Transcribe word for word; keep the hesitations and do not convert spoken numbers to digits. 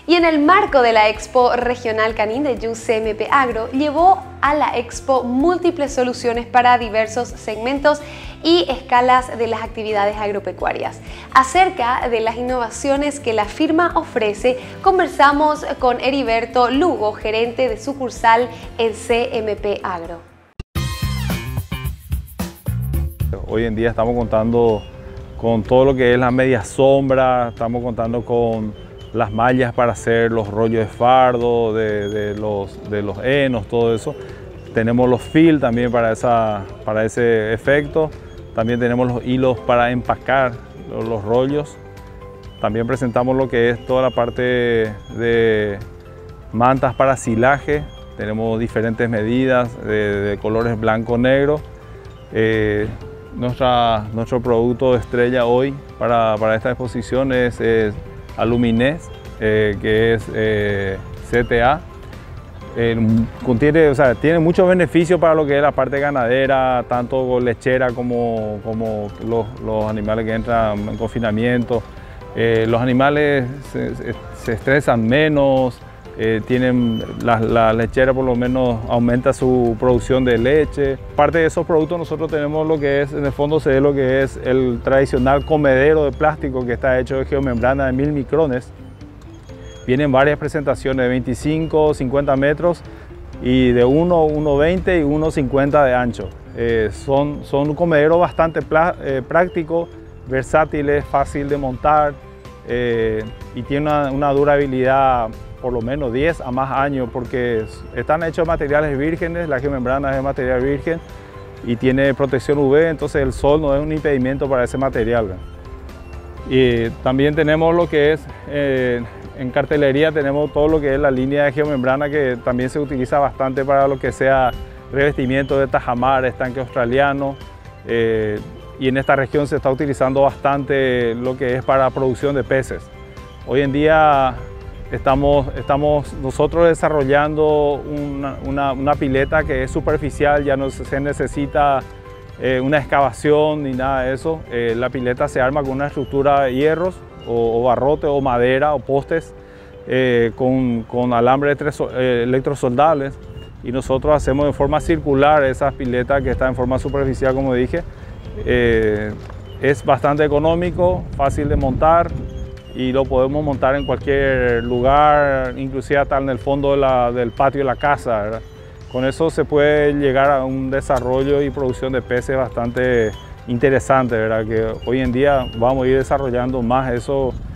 Y en el marco de la Expo Regional Canin de U C M P Agro, llevó a la Expo múltiples soluciones para diversos segmentos y escalas de las actividades agropecuarias. Acerca de las innovaciones que la firma ofrece, conversamos con Heriberto Lugo, gerente de sucursal en C M P Agro. Hoy en día estamos contando con todo lo que es la media sombra, estamos contando con las mallas para hacer los rollos de fardo, de, de, los, de los henos, todo eso. Tenemos los fill también para, esa, para ese efecto. También tenemos los hilos para empacar los, los rollos. También presentamos lo que es toda la parte de mantas para silaje. Tenemos diferentes medidas de, de colores blanco-negro. Eh, nuestra, nuestro producto de estrella hoy para, para esta exposición es, es Aluminés, eh, que es eh, C T A. Eh, contiene, o sea, tiene muchos beneficios para lo que es la parte ganadera, tanto lechera como, como los, los animales que entran en confinamiento. Eh, los animales se, se estresan menos, eh, tienen la, la lechera por lo menos aumenta su producción de leche. Parte de esos productos nosotros tenemos lo que es, en el fondo se ve lo que es el tradicional comedero de plástico que está hecho de geomembrana de mil micrones. Vienen varias presentaciones de veinticinco, cincuenta metros y de uno, uno veinte y uno cincuenta de ancho. Eh, son, son un comedero bastante eh, práctico, versátiles, fácil de montar eh, y tiene una, una durabilidad por lo menos diez a más años porque están hechos de materiales vírgenes, la geomembrana es de material virgen y tiene protección U V, entonces el sol no es un impedimento para ese material. Y también tenemos lo que es, eh, en cartelería tenemos todo lo que es la línea de geomembrana que también se utiliza bastante para lo que sea revestimiento de tajamar, estanque australiano. Eh, y en esta región se está utilizando bastante lo que es para producción de peces. Hoy en día estamos, estamos nosotros desarrollando una, una, una pileta que es superficial, ya no se necesita Eh, una excavación ni nada de eso. Eh, la pileta se arma con una estructura de hierros o, o barrote o madera o postes eh, con, con alambre eh, electrosoldables y nosotros hacemos de forma circular esas piletas que están en forma superficial, como dije. Eh, es bastante económico, fácil de montar y lo podemos montar en cualquier lugar, inclusive hasta en el fondo de la, del patio de la casa, ¿verdad? Con eso se puede llegar a un desarrollo y producción de peces bastante interesante, ¿verdad? Que hoy en día vamos a ir desarrollando más eso